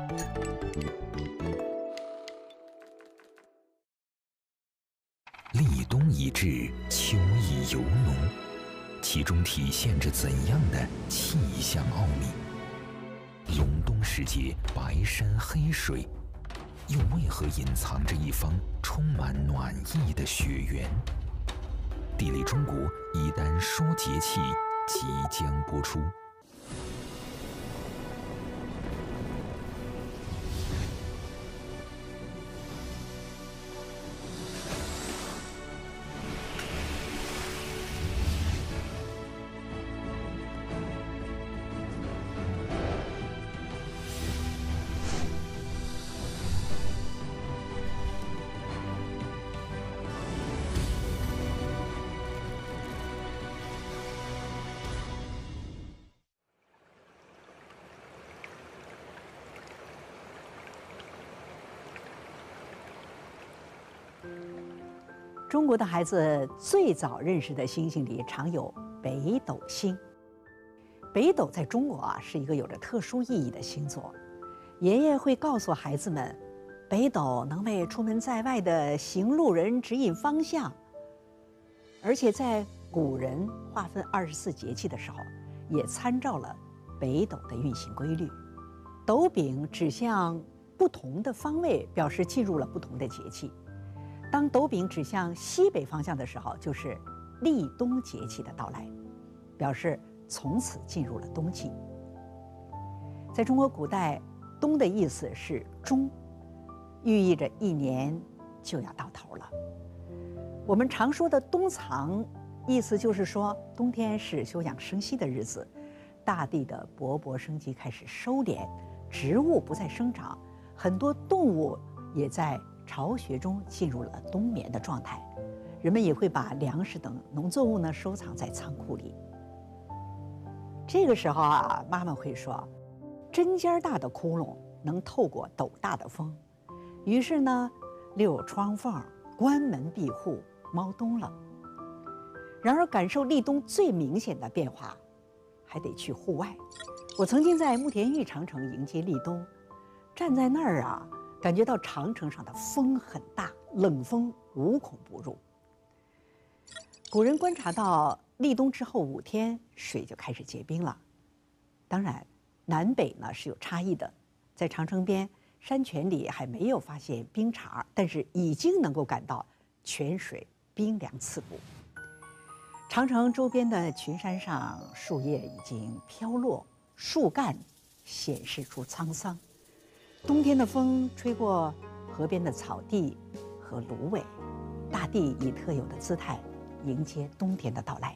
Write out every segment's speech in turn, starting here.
立冬已至，秋意犹浓，其中体现着怎样的气象奥秘？隆冬时节，白山黑水，又为何隐藏着一方充满暖意的雪原？地理中国一单说节气即将播出。 中国的孩子最早认识的星星里常有北斗星。北斗在中国是一个有着特殊意义的星座。爷爷会告诉孩子们，北斗能为出门在外的行路人指引方向。而且在古人划分24节气的时候，也参照了北斗的运行规律。斗柄指向不同的方位，表示进入了不同的节气。当斗柄指向西北方向的时候，就是立冬节气的到来，表示从此进入了冬季。在中国古代，冬的意思是终，寓意着一年就要到头了。我们常说的冬藏，意思就是说冬天是休养生息的日子，大地的勃勃生机开始收敛，植物不再生长，很多动物也在巢穴中进入了冬眠的状态，人们也会把粮食等农作物呢收藏在仓库里。这个时候妈妈会说，针尖大的窟窿能透过斗大的风，于是呢溜窗缝，关门闭户，猫冬了。然而感受立冬最明显的变化，还得去户外。我曾经在慕田峪长城迎接立冬，站在那儿感觉到长城上的风很大，冷风无孔不入。古人观察到，立冬之后5天，水就开始结冰了。当然，南北呢是有差异的，在长城边山泉里还没有发现冰碴，但是已经能够感到泉水冰凉刺骨。长城周边的群山上，树叶已经飘落，树干显示出沧桑。冬天的风吹过河边的草地和芦苇，大地以特有的姿态迎接冬天的到来。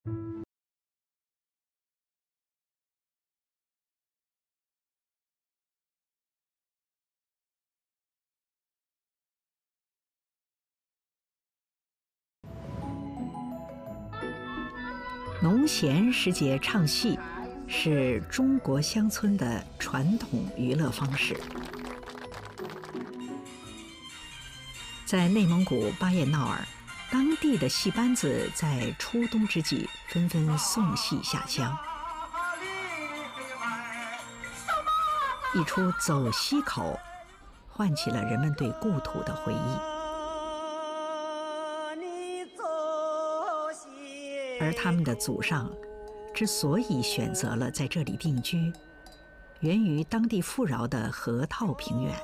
农闲时节唱戏是中国乡村的传统娱乐方式。在内蒙古巴彦淖尔，当地的戏班子在初冬之际纷纷送戏下乡。一出《走西口》唤起了人们对故土的回忆。而他们的祖上之所以选择了在这里定居，源于当地富饶的河套平原。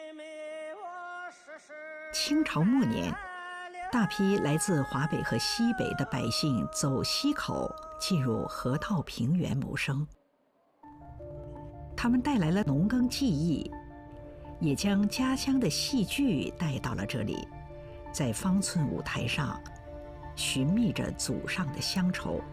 清朝末年，大批来自华北和西北的百姓走西口进入河套平原谋生。他们带来了农耕技艺，也将家乡的戏剧带到了这里，在方寸舞台上寻觅着祖上的乡愁。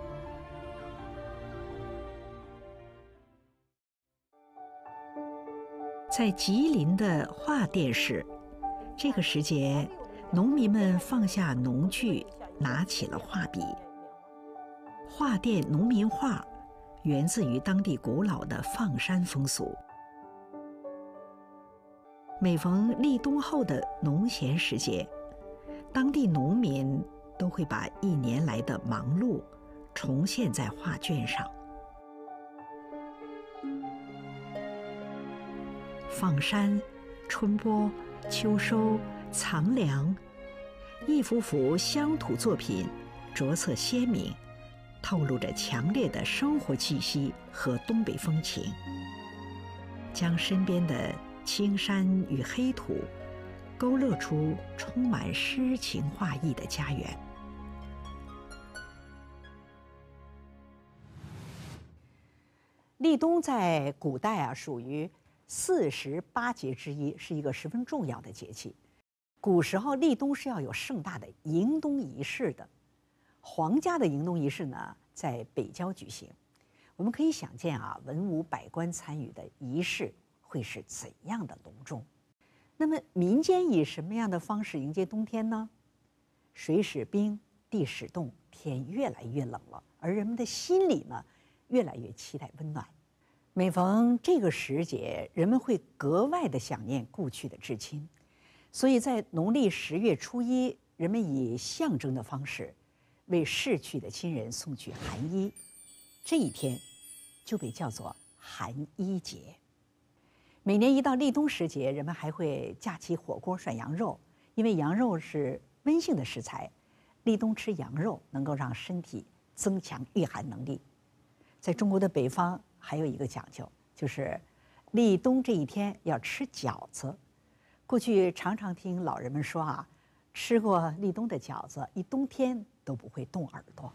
在吉林的桦甸市，这个时节，农民们放下农具，拿起了画笔。桦甸农民画源自于当地古老的放山风俗。每逢立冬后的农闲时节，当地农民都会把一年来的忙碌重现在画卷上。 放山、春播、秋收、藏粮，一幅幅乡土作品着色鲜明，透露着强烈的生活气息和东北风情，将身边的青山与黑土勾勒出充满诗情画意的家园。立冬在古代属于48节之一，是一个十分重要的节气。古时候立冬是要有盛大的迎冬仪式的，皇家的迎冬仪式呢，在北郊举行。我们可以想见文武百官参与的仪式会是怎样的隆重。那么民间以什么样的方式迎接冬天呢？水始冰，地始冻，天越来越冷了，而人们的心里呢，越来越期待温暖。每逢这个时节，人们会格外的想念故去的至亲，所以在农历10月初1，人们以象征的方式为逝去的亲人送去寒衣，这一天就被叫做寒衣节。每年一到立冬时节，人们还会架起火锅涮羊肉，因为羊肉是温性的食材，立冬吃羊肉能够让身体增强御寒能力。在中国的北方还有一个讲究，就是立冬这一天要吃饺子。过去常常听老人们说吃过立冬的饺子，一冬天都不会冻耳朵。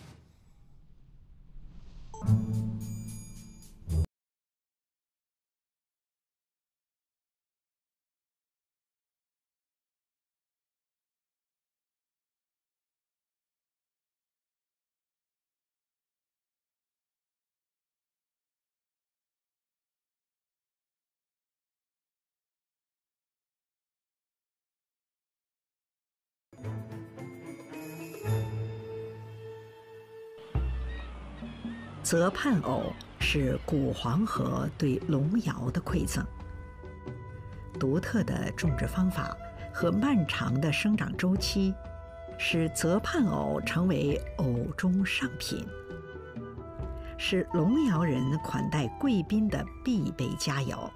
泽盼藕是古黄河对龙窑的馈赠。独特的种植方法和漫长的生长周期，使泽盼藕成为藕中上品，是龙窑人款待贵宾的必备佳肴。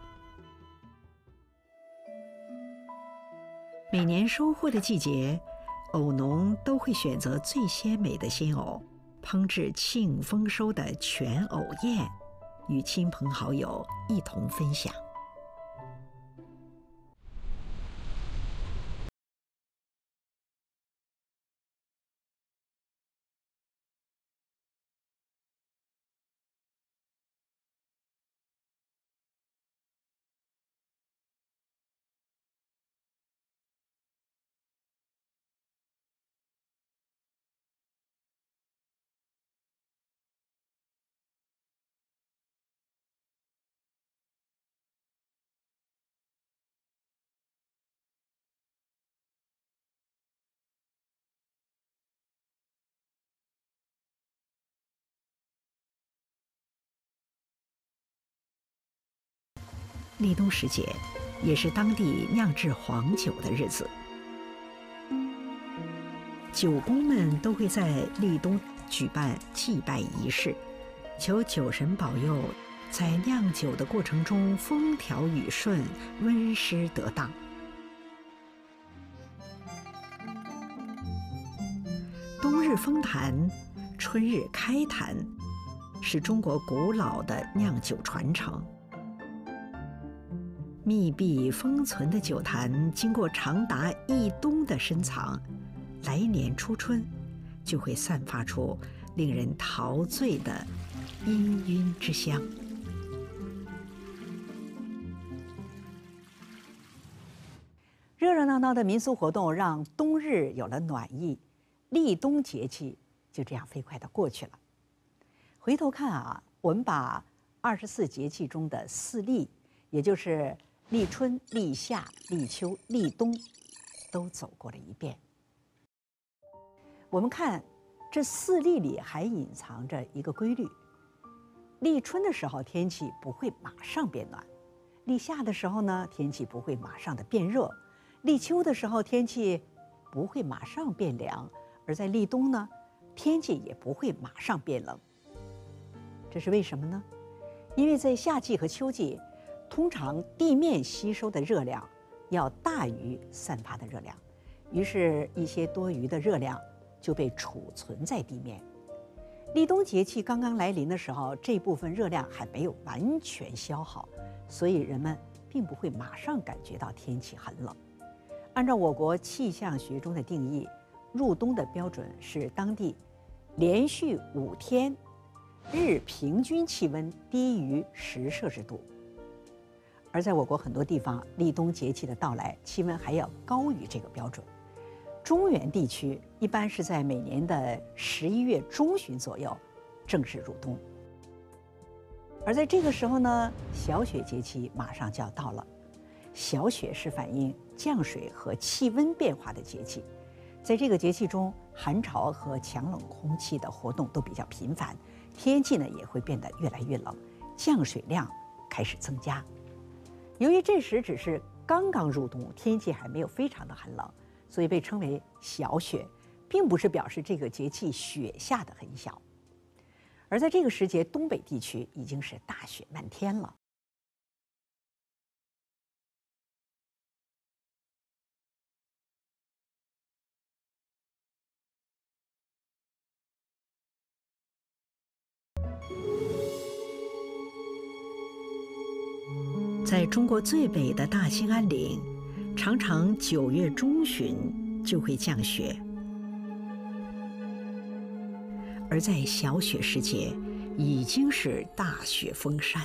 每年收获的季节，藕农都会选择最鲜美的新藕，烹制庆丰收的全藕宴，与亲朋好友一同分享。立冬时节，也是当地酿制黄酒的日子。酒工们都会在立冬举办祭拜仪式，求酒神保佑，在酿酒的过程中风调雨顺，温湿得当。冬日封坛，春日开坛，是中国古老的酿酒传承。密闭封存的酒坛，经过长达1冬的深藏，来年初春就会散发出令人陶醉的氤氲之香。热热闹闹的民俗活动让冬日有了暖意，立冬节气就这样飞快地过去了。回头看我们把24节气中的4立，也就是立春、立夏、立秋、立冬，都走过了一遍。我们看这4立里还隐藏着一个规律：立春的时候天气不会马上变暖，立夏的时候呢天气不会马上的变热，立秋的时候天气不会马上变凉，而在立冬呢天气也不会马上变冷。这是为什么呢？因为在夏季和秋季， 通常地面吸收的热量要大于散发的热量，于是，一些多余的热量就被储存在地面。立冬节气刚刚来临的时候，这部分热量还没有完全消耗，所以人们并不会马上感觉到天气很冷。按照我国气象学中的定义，入冬的标准是当地连续5天日平均气温低于10摄氏度。而在我国很多地方，立冬节气的到来，气温还要高于这个标准。中原地区一般是在每年的11月中旬左右正式入冬。而在这个时候呢，小雪节气马上就要到了。小雪是反映降水和气温变化的节气，在这个节气中，寒潮和强冷空气的活动都比较频繁，天气呢也会变得越来越冷，降水量开始增加。由于这时只是刚刚入冬，天气还没有非常的寒冷，所以被称为小雪，并不是表示这个节气雪下得很小。而在这个时节，东北地区已经是大雪漫天了。在中国最北的大兴安岭，常常9月中旬就会降雪。而在小雪时节，已经是大雪封山。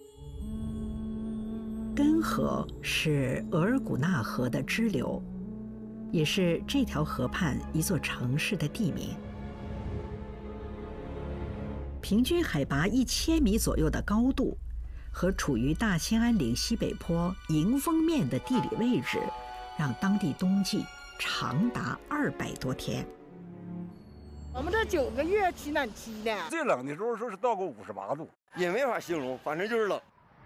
根河是额尔古纳河的支流，也是这条河畔一座城市的地名。平均海拔1000米左右的高度，和处于大兴安岭西北坡迎风面的地理位置，让当地冬季长达200多天。 我们这9个月取暖期呢， 最冷的时候说是到过58度， 也没法形容，反正就是冷。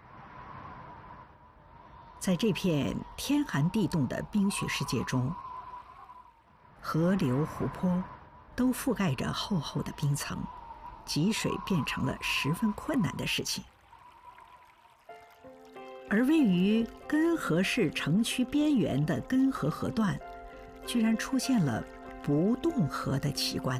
在这片天寒地冻的冰雪世界中，河流、湖泊都覆盖着厚厚的冰层，汲水变成了十分困难的事情。而位于根河市城区边缘的根河河段，居然出现了不冻河的奇观。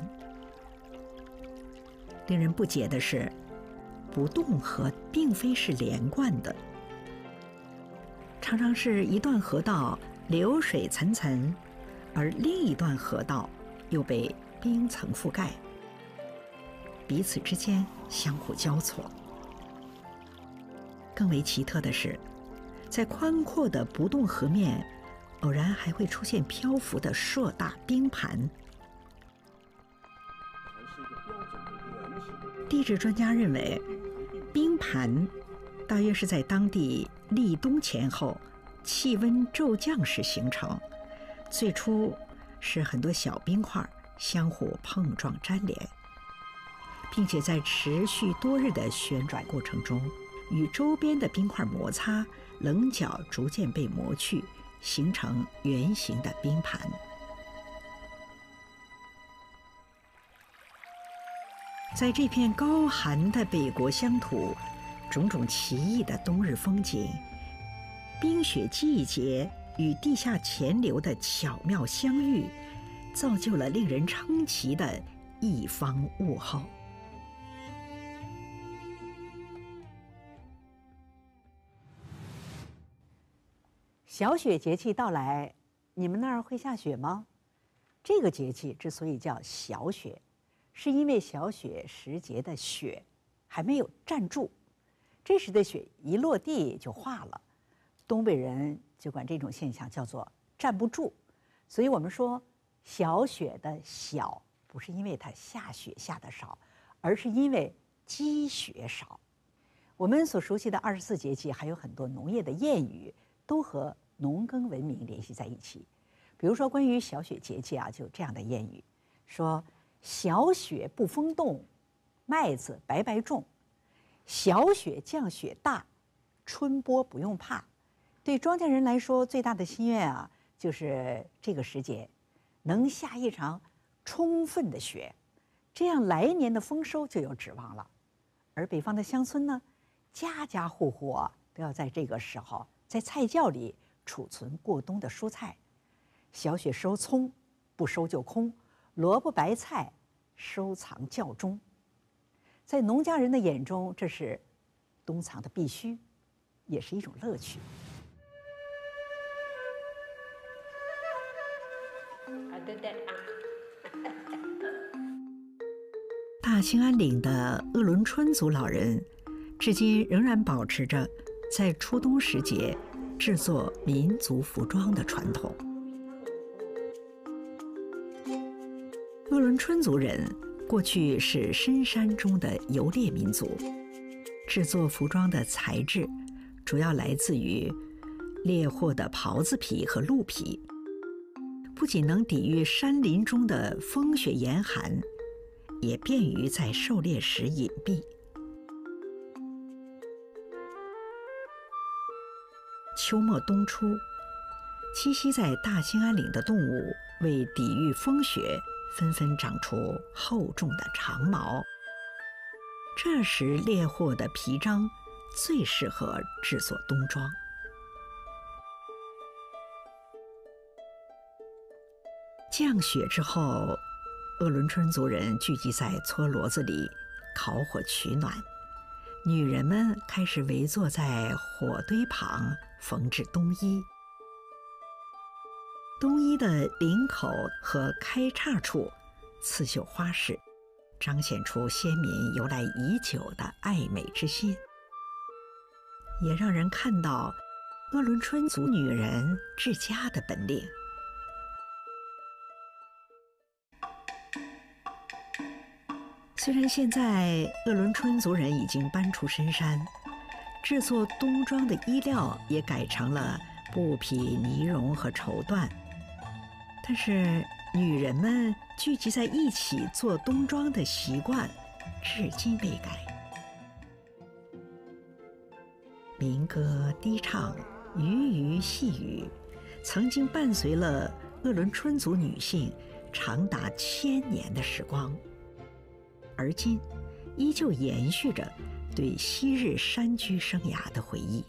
令人不解的是，不冻河并非是连贯的，常常是一段河道流水涔涔，而另一段河道又被冰层覆盖，彼此之间相互交错。更为奇特的是，在宽阔的不冻河面，偶然还会出现漂浮的硕大冰盘。地质专家认为，冰盘大约是在当地立冬前后气温骤降时形成，最初是很多小冰块相互碰撞粘连，并且在持续多日的旋转过程中，与周边的冰块摩擦，棱角逐渐被磨去，形成圆形的冰盘。在这片高寒的北国乡土，种种奇异的冬日风景，冰雪季节与地下潜流的巧妙相遇，造就了令人称奇的一方物候。小雪节气到来，你们那儿会下雪吗？这个节气之所以叫小雪，是因为小雪时节的雪还没有站住，这时的雪一落地就化了。东北人就管这种现象叫做站不住。所以我们说小雪的小，不是因为它下雪下的少，而是因为积雪少。我们所熟悉的24节气还有很多农业的谚语，都和农耕文明联系在一起。比如说关于小雪节气啊，就有这样的谚语，说小雪不风动，麦子白白种；小雪降雪大，春播不用怕。对庄稼人来说，最大的心愿啊，就是这个时节能下一场充分的雪，这样来年的丰收就有指望了。而北方的乡村呢，家家户户啊都要在这个时候在菜窖里储存过冬的蔬菜。小雪收葱，不收就空；萝卜白菜收藏窖中。在农家人的眼中，这是冬藏的必须，也是一种乐趣。大兴安岭的鄂伦春族老人，至今仍然保持着在初冬时节制作民族服装的传统。鄂伦春族人过去是深山中的游猎民族，制作服装的材质主要来自于猎获的狍子皮和鹿皮，不仅能抵御山林中的风雪严寒，也便于在狩猎时隐蔽。秋末冬初，栖息在大兴安岭的动物为抵御风雪，纷纷长出厚重的长毛。这时猎获的皮张最适合制作冬装。降雪之后，鄂伦春族人聚集在搓骡子里烤火取暖，女人们开始围坐在火堆旁缝制冬衣。冬衣的领口和开叉处刺绣花饰，彰显出先民由来已久的爱美之心，也让人看到鄂伦春族女人治家的本领。虽然现在鄂伦春族人已经搬出深山，制作冬装的衣料也改成了布匹、呢绒和绸缎，但是女人们聚集在一起做冬装的习惯至今未改。民歌低唱，鱼鱼细语，曾经伴随了鄂伦春族女性长达1000年的时光，而今依旧延续着对昔日山居生涯的回忆。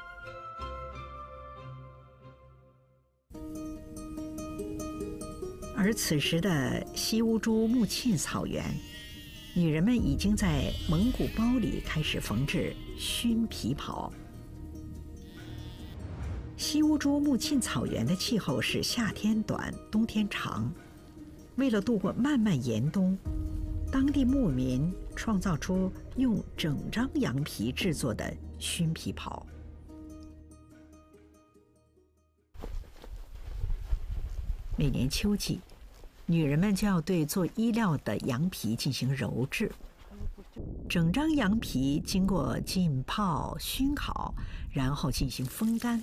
而此时的西乌珠木沁草原，女人们已经在蒙古包里开始缝制熏皮袍。西乌珠木沁草原的气候是夏天短，冬天长。为了度过漫漫严冬，当地牧民创造出用整张羊皮制作的熏皮袍。每年秋季，女人们就要对做衣料的羊皮进行揉制。整张羊皮经过浸泡、熏烤，然后进行风干。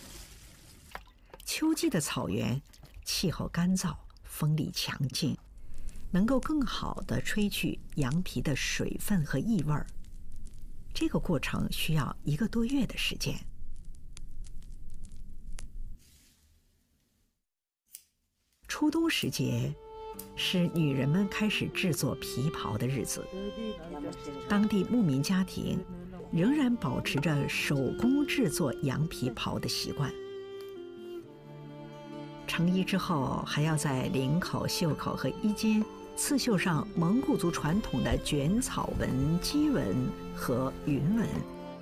秋季的草原气候干燥，风力强劲，能够更好地吹去羊皮的水分和异味儿。这个过程需要1个多月的时间。初冬时节是女人们开始制作皮袍的日子。当地牧民家庭仍然保持着手工制作羊皮袍的习惯。成衣之后，还要在领口、袖口和衣襟刺绣上蒙古族传统的卷草纹、鸡纹和云纹。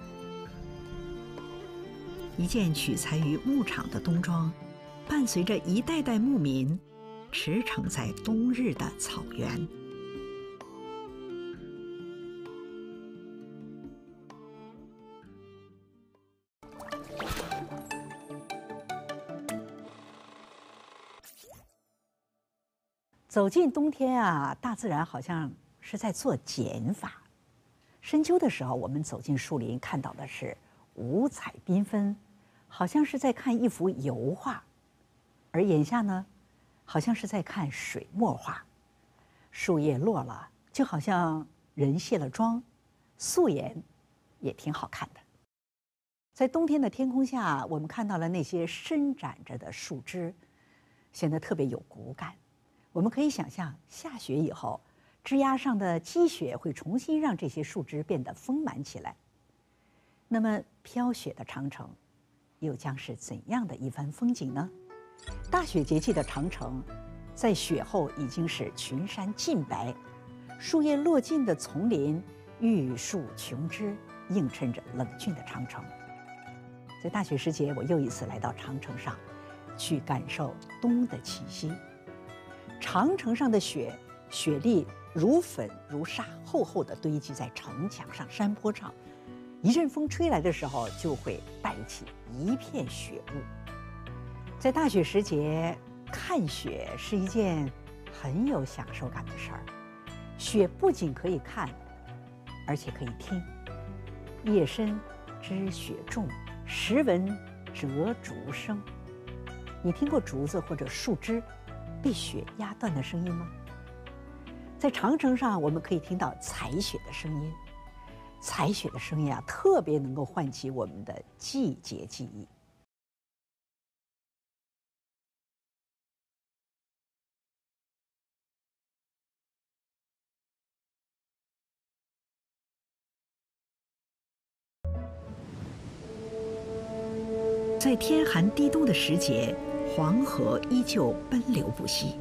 一件取材于牧场的冬装，伴随着一代代牧民驰骋在冬日的草原。走进冬天啊，大自然好像是在做减法。深秋的时候，我们走进树林，看到的是五彩缤纷，好像是在看一幅油画；而眼下呢，好像是在看水墨画。树叶落了，就好像人卸了妆，素颜也挺好看的。在冬天的天空下，我们看到了那些伸展着的树枝，显得特别有骨感。我们可以想象，下雪以后，枝桠上的积雪会重新让这些树枝变得丰满起来。 那么飘雪的长城，又将是怎样的一番风景呢？大雪节气的长城，在雪后已经是群山尽白，树叶落尽的丛林，玉树琼枝，映衬着冷峻的长城。在大雪时节，我又一次来到长城上，去感受冬的气息。长城上的雪，雪粒如粉如沙，厚厚地堆积在城墙上、山坡上。一阵风吹来的时候，就会带起一片雪雾。在大雪时节看雪是一件很有享受感的事儿。雪不仅可以看，而且可以听。夜深知雪重，时闻折竹声。你听过竹子或者树枝被雪压断的声音吗？在长城上，我们可以听到踩雪的声音。踩雪的声音啊，特别能够唤起我们的季节记忆。在天寒地冻的时节，黄河依旧奔流不息。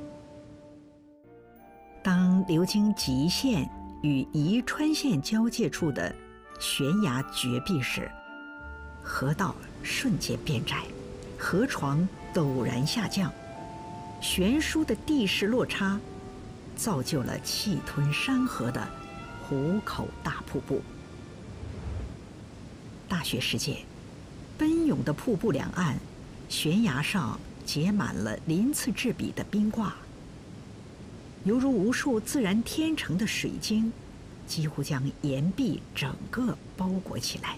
当流经吉县与宜川县交界处的悬崖绝壁时，河道瞬间变窄，河床陡然下降，悬殊的地势落差，造就了气吞山河的壶口大瀑布。大雪时节，奔涌的瀑布两岸，悬崖上结满了鳞次栉比的冰挂，犹如无数自然天成的水晶，几乎将岩壁整个包裹起来。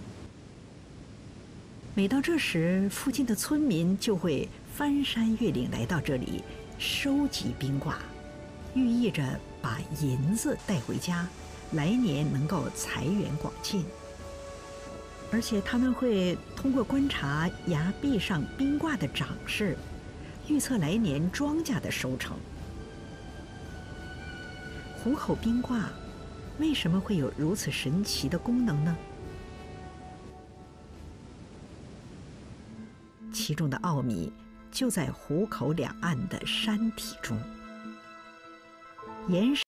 每到这时，附近的村民就会翻山越岭来到这里收集冰挂，寓意着把银子带回家，来年能够财源广进。而且他们会通过观察崖壁上冰挂的长势，预测来年庄稼的收成。壶口冰挂为什么会有如此神奇的功能呢？其中的奥秘就在壶口两岸的山体中。岩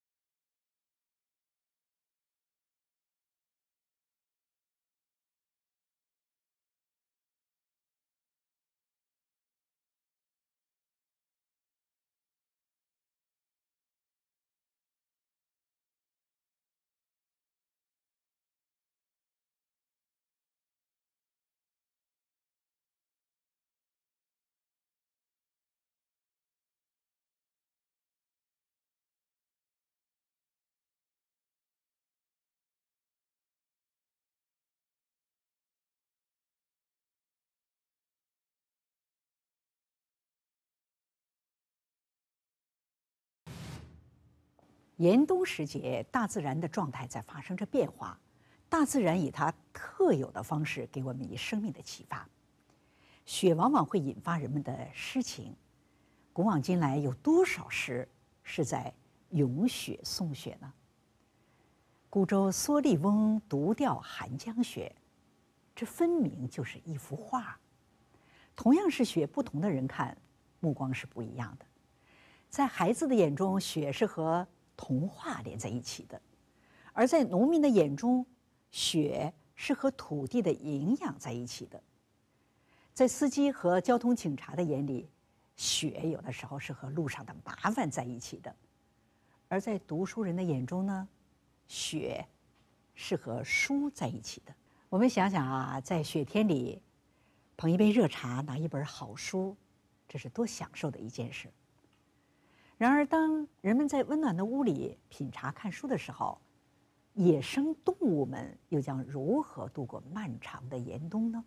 严冬时节，大自然的状态在发生着变化，大自然以它特有的方式给我们以生命的启发。雪往往会引发人们的诗情，古往今来有多少诗是在咏雪颂雪呢？孤舟蓑笠翁，独钓寒江雪，这分明就是一幅画。同样是雪，不同的人看，目光是不一样的。在孩子的眼中，雪是和童话连在一起的，而在农民的眼中，雪是和土地的营养在一起的。在司机和交通警察的眼里，雪有的时候是和路上的麻烦在一起的，而在读书人的眼中呢，雪是和书在一起的。我们想想啊，在雪天里捧一杯热茶，拿一本好书，这是多享受的一件事。然而，当人们在温暖的屋里品茶看书的时候，野生动物们又将如何度过漫长的严冬呢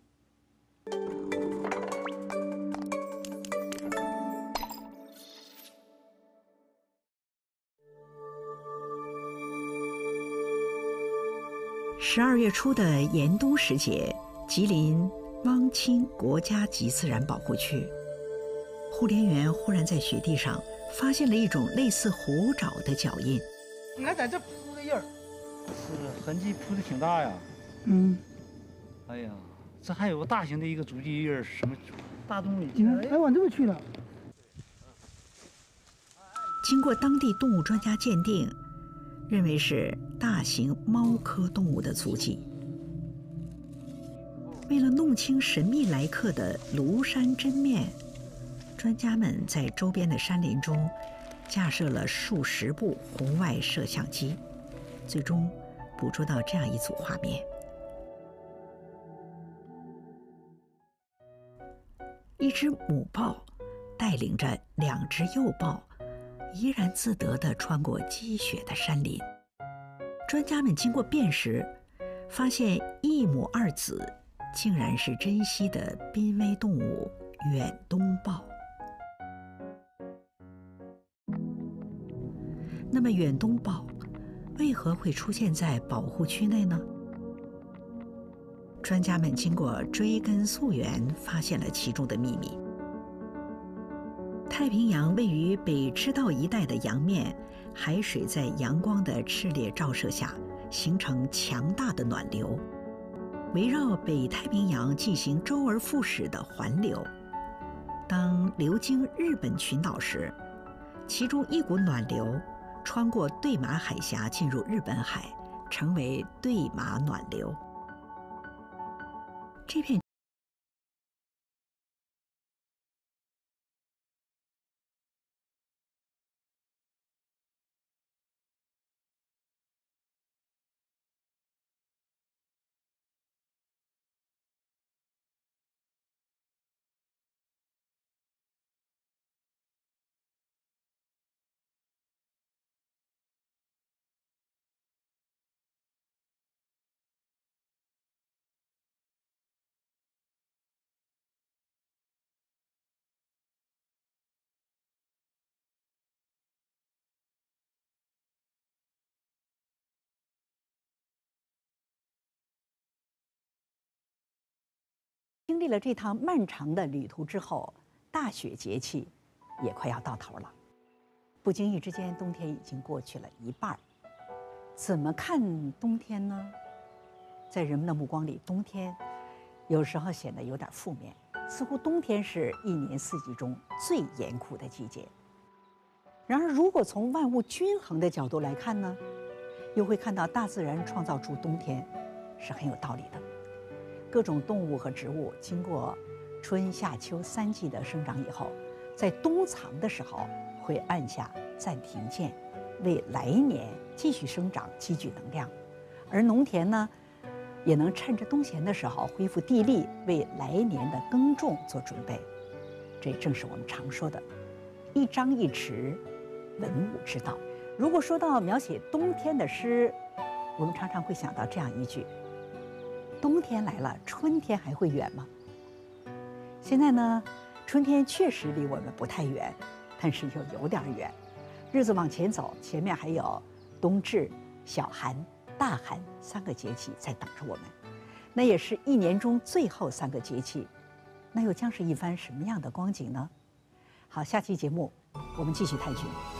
？12月初的严冬时节，吉林汪清国家级自然保护区，护林员忽然在雪地上发现了一种类似虎爪的脚印。 你看咱这铺的印儿， 是痕迹铺的挺大呀。 哎呀，这还有个大型的一个足迹印儿，什么大动物？ 哎，往这边去了。 经过当地动物专家鉴定，认为是大型猫科动物的足迹。为了弄清神秘来客的庐山真面，专家们在周边的山林中架设了数十部红外摄像机，最终捕捉到这样一组画面：一只母豹带领着2只幼豹，怡然自得地穿过积雪的山林。专家们经过辨识，发现一母二子竟然是珍稀的濒危动物远东豹。那么远东豹为何会出现在保护区内呢？专家们经过追根溯源，发现了其中的秘密。太平洋位于北赤道一带的洋面，海水在阳光的炽烈照射下，形成强大的暖流，围绕北太平洋进行周而复始的环流。当流经日本群岛时，其中一股暖流穿过对马海峡进入日本海，成为对马暖流。这片经历了这趟漫长的旅途之后，大雪节气也快要到头了。不经意之间，冬天已经过去了一半。怎么看冬天呢？在人们的目光里，冬天有时候显得有点负面，似乎冬天是一年四季中最严酷的季节。然而，如果从万物均衡的角度来看呢，又会看到大自然创造出冬天是很有道理的。各种动物和植物经过春夏秋3季的生长以后，在冬藏的时候会按下暂停键，为来年继续生长积聚能量。而农田呢，也能趁着冬闲的时候恢复地力，为来年的耕种做准备。这正是我们常说的“一张一弛，文武之道”。如果说到描写冬天的诗，我们常常会想到这样一句：冬天来了，春天还会远吗？现在呢，春天确实离我们不太远，但是又有点远。日子往前走，前面还有冬至、小寒、大寒3个节气在等着我们，那也是一年中最后3个节气，那又将是一番什么样的光景呢？好，下期节目我们继续探寻。